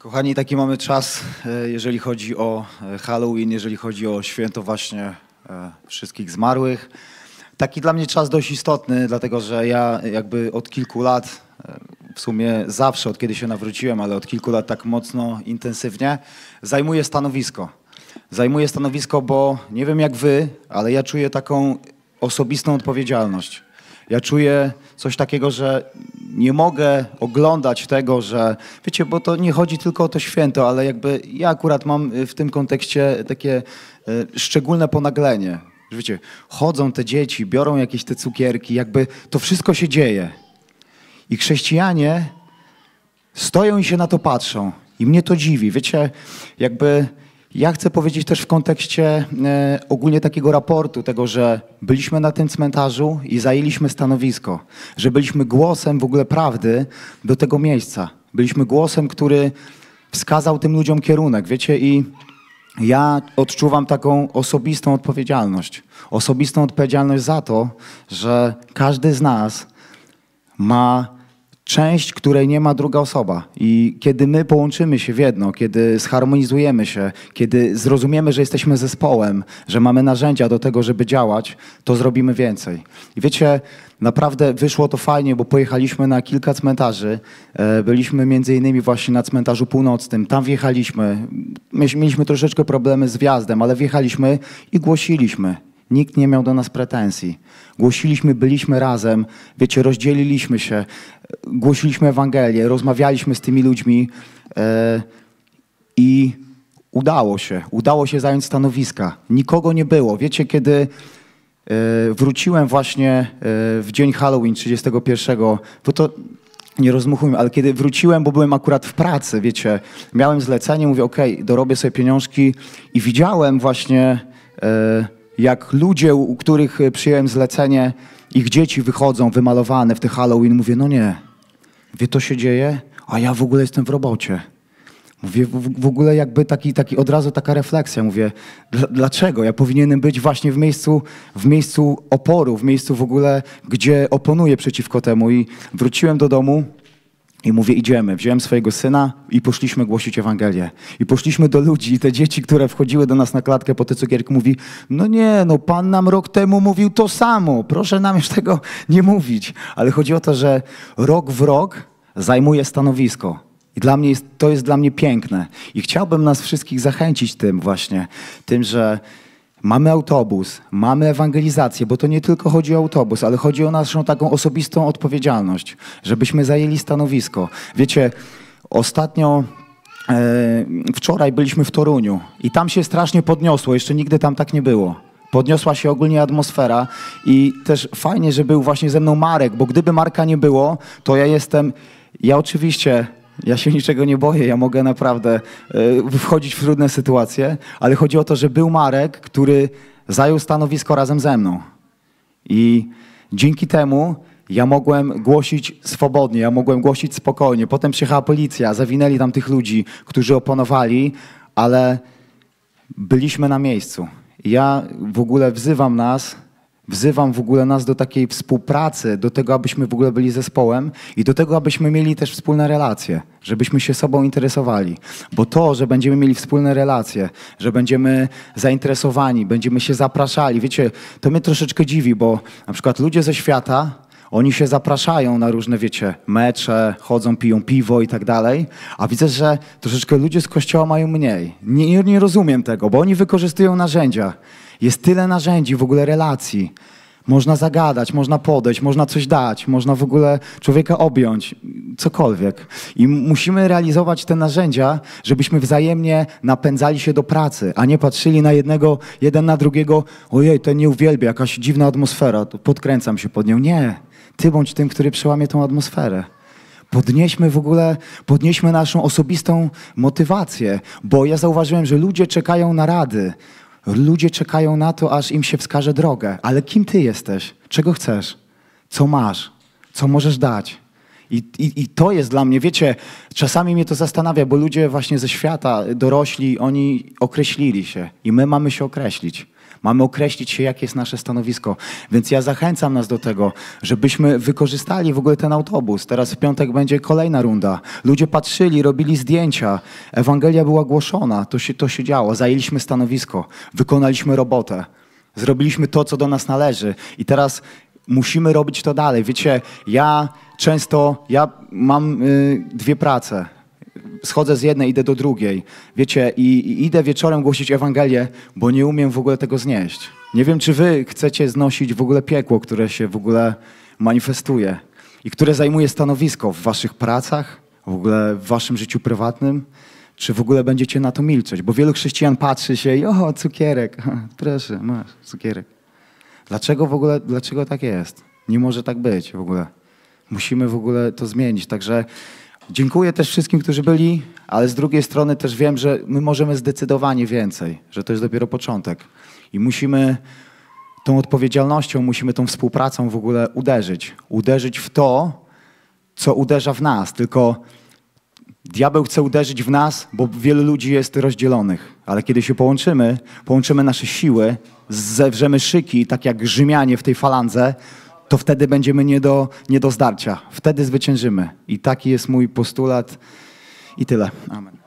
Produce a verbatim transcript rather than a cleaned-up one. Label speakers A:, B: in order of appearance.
A: Kochani, taki mamy czas, jeżeli chodzi o Halloween, jeżeli chodzi o święto właśnie wszystkich zmarłych. Taki dla mnie czas dość istotny, dlatego że ja jakby od kilku lat, w sumie zawsze, od kiedy się nawróciłem, ale od kilku lat tak mocno, intensywnie, zajmuję stanowisko. Zajmuję stanowisko, bo nie wiem jak wy, ale ja czuję taką osobistą odpowiedzialność. Ja czuję coś takiego, że nie mogę oglądać tego, że wiecie, bo to nie chodzi tylko o to święto, ale jakby ja akurat mam w tym kontekście takie e, szczególne ponaglenie. Że wiecie, chodzą te dzieci, biorą jakieś te cukierki, jakby to wszystko się dzieje. I chrześcijanie stoją i się na to patrzą. I mnie to dziwi. Wiecie, jakby ja chcę powiedzieć też w kontekście e, ogólnie takiego raportu, tego, że byliśmy na tym cmentarzu i zajęliśmy stanowisko, że byliśmy głosem w ogóle prawdy do tego miejsca. Byliśmy głosem, który wskazał tym ludziom kierunek, wiecie, i ja odczuwam taką osobistą odpowiedzialność. Osobistą odpowiedzialność za to, że każdy z nas ma część, której nie ma druga osoba. I kiedy my połączymy się w jedno, kiedy zharmonizujemy się, kiedy zrozumiemy, że jesteśmy zespołem, że mamy narzędzia do tego, żeby działać, to zrobimy więcej. I wiecie, naprawdę wyszło to fajnie, bo pojechaliśmy na kilka cmentarzy. Byliśmy między innymi właśnie na cmentarzu północnym. Tam wjechaliśmy. Mieliśmy troszeczkę problemy z wjazdem, ale wjechaliśmy i głosiliśmy. Nikt nie miał do nas pretensji. Głosiliśmy, byliśmy razem, wiecie, rozdzieliliśmy się, głosiliśmy Ewangelię, rozmawialiśmy z tymi ludźmi e, i udało się, udało się zająć stanowiska. Nikogo nie było. Wiecie, kiedy e, wróciłem właśnie e, w dzień Halloween trzydziestego pierwszego, bo to nie rozmuchujmy, ale kiedy wróciłem, bo byłem akurat w pracy, wiecie, miałem zlecenie, mówię, okej, okay, dorobię sobie pieniążki i widziałem właśnie e, jak ludzie, u których przyjąłem zlecenie, ich dzieci wychodzą wymalowane w te Halloween. Mówię, no nie. Mówię, to się dzieje, a ja w ogóle jestem w robocie. Mówię, w, w ogóle jakby taki, taki od razu taka refleksja. Mówię, dlaczego? Ja powinienem być właśnie w miejscu, w miejscu oporu, w miejscu w ogóle, gdzie oponuję przeciwko temu. I wróciłem do domu i mówię, idziemy. Wziąłem swojego syna i poszliśmy głosić Ewangelię. I poszliśmy do ludzi i te dzieci, które wchodziły do nas na klatkę po te cukierki, mówi, no nie, no Pan nam rok temu mówił to samo. Proszę nam już tego nie mówić. Ale chodzi o to, że rok w rok zajmuje stanowisko. I dla mnie jest, to jest dla mnie piękne. I chciałbym nas wszystkich zachęcić tym właśnie, tym, że mamy autobus, mamy ewangelizację, bo to nie tylko chodzi o autobus, ale chodzi o naszą taką osobistą odpowiedzialność, żebyśmy zajęli stanowisko. Wiecie, ostatnio, e, wczoraj byliśmy w Toruniu i tam się strasznie podniosło, jeszcze nigdy tam tak nie było. Podniosła się ogólnie atmosfera i też fajnie, że był właśnie ze mną Marek, bo gdyby Marka nie było, to ja jestem, ja oczywiście... Ja się niczego nie boję, ja mogę naprawdę y, wchodzić w trudne sytuacje, ale chodzi o to, że był Marek, który zajął stanowisko razem ze mną. I dzięki temu ja mogłem głosić swobodnie, ja mogłem głosić spokojnie. Potem przyjechała policja, zawinęli tam tych ludzi, którzy oponowali, ale byliśmy na miejscu. Ja w ogóle wzywam nas, Wzywam w ogóle nas do takiej współpracy, do tego, abyśmy w ogóle byli zespołem i do tego, abyśmy mieli też wspólne relacje, żebyśmy się sobą interesowali. Bo to, że będziemy mieli wspólne relacje, że będziemy zainteresowani, będziemy się zapraszali, wiecie, to mnie troszeczkę dziwi, bo na przykład ludzie ze świata, oni się zapraszają na różne, wiecie, mecze, chodzą, piją piwo i tak dalej, a widzę, że troszeczkę ludzie z kościoła mają mniej. Nie, nie, nie rozumiem tego, bo oni wykorzystują narzędzia. Jest tyle narzędzi, w ogóle relacji. Można zagadać, można podejść, można coś dać, można w ogóle człowieka objąć, cokolwiek. I musimy realizować te narzędzia, żebyśmy wzajemnie napędzali się do pracy, a nie patrzyli na jednego, jeden na drugiego, ojej, ten nie uwielbia, jakaś dziwna atmosfera, to podkręcam się pod nią. Nie, ty bądź tym, który przełamie tą atmosferę. Podnieśmy w ogóle, podnieśmy naszą osobistą motywację, bo ja zauważyłem, że ludzie czekają na rady. Ludzie czekają na to, aż im się wskaże drogę. Ale kim ty jesteś? Czego chcesz? Co masz? Co możesz dać? I, i, I to jest dla mnie, wiecie, czasami mnie to zastanawia, bo ludzie właśnie ze świata, dorośli, oni określili się i my mamy się określić. Mamy określić się, jakie jest nasze stanowisko. Więc ja zachęcam nas do tego, żebyśmy wykorzystali w ogóle ten autobus. Teraz w piątek będzie kolejna runda. Ludzie patrzyli, robili zdjęcia. Ewangelia była głoszona. To się, to się działo. Zajęliśmy stanowisko. Wykonaliśmy robotę. Zrobiliśmy to, co do nas należy. I teraz musimy robić to dalej. Wiecie, ja często, ja mam y, dwie prace. Schodzę z jednej, idę do drugiej. Wiecie, i, i idę wieczorem głosić Ewangelię, bo nie umiem w ogóle tego znieść. Nie wiem, czy wy chcecie znosić w ogóle piekło, które się w ogóle manifestuje i które zajmuje stanowisko w waszych pracach, w ogóle w waszym życiu prywatnym, czy w ogóle będziecie na to milczeć? Bo wielu chrześcijan patrzy się i o, cukierek, proszę, masz cukierek. Dlaczego w ogóle, dlaczego tak jest? Nie może tak być w ogóle. Musimy w ogóle to zmienić. Także dziękuję też wszystkim, którzy byli, ale z drugiej strony też wiem, że my możemy zdecydowanie więcej, że to jest dopiero początek. I musimy tą odpowiedzialnością, musimy tą współpracą w ogóle uderzyć. Uderzyć w to, co uderza w nas. Tylko diabeł chce uderzyć w nas, bo wielu ludzi jest rozdzielonych. Ale kiedy się połączymy, połączymy nasze siły, zewrzemy szyki, tak jak Rzymianie w tej falandze, to wtedy będziemy nie do, nie do zdarcia. Wtedy zwyciężymy. I taki jest mój postulat. I tyle. Amen.